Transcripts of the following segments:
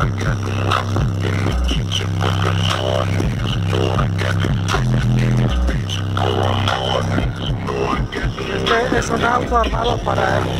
Este es un auto armado para el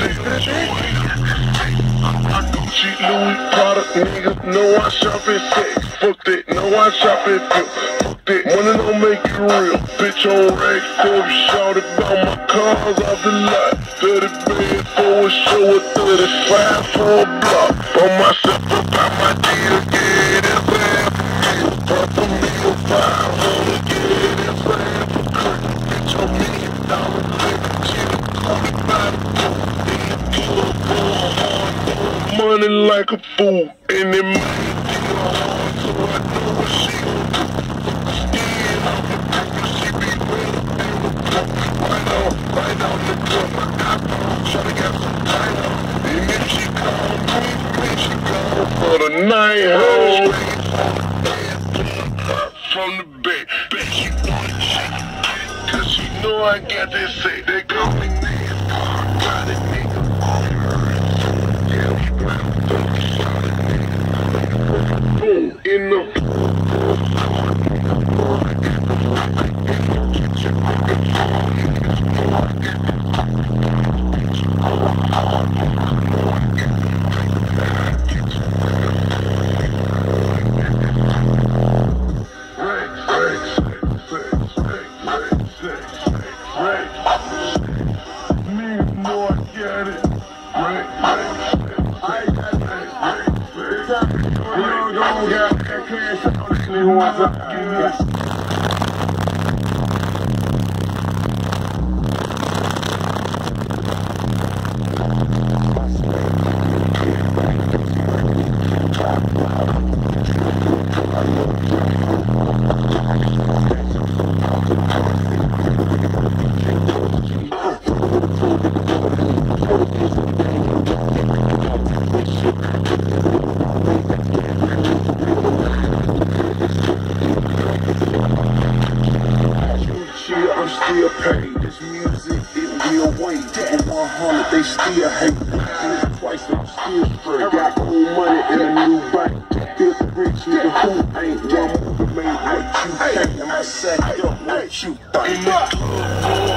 Louis product, niggas know I shop at sex. Fuck that, know I shop at filth. Fuck that, money don't make it real. Bitch on racked up, shout about my cars off the lot. 30 band for a show, or 35 for a block. On myself, about my deal, get it back. Pop a meal, 500, get it back. Bitch on $1,000,000, living shit, call me by the phone. Money like a fool, and it made me hard, so I know what she gon' do. Skin off the paper, she be ready, right on the club, my iPhone, tryna get some time on. And if she call me, she gone for the night, ho. From the bed, bet she wanna shake it, cause she know I got that say. They call me nigga, got it, nigga. Boom, in the in the club,